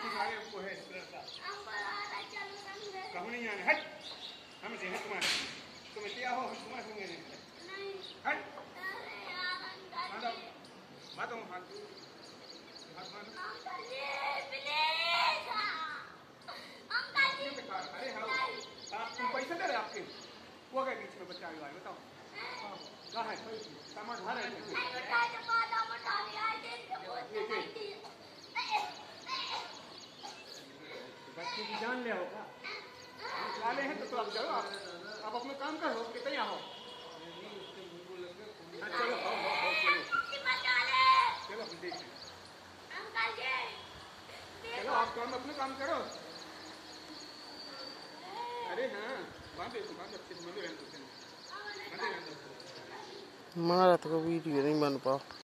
सारे वो है इस तरह का कहूँ नहीं आने हट हम से हट तुम्हारे तुम क्या हो हम तुम्हारे होंगे नहीं हट मातो हाथ अरे हाँ तुम पैसे दे रहे आपके वो क्या बीच में बच्चा आया बताओ कहाँ है सामान घर है बच्चे की जान ले होगा लाले हैं तो आप चलो आप अपना काम करो कितने आओ चलो चलो देखिए चलो आप काम अपना काम करो अरे हाँ बांधे अच्छे से मारा तो वीडियो नहीं बन पा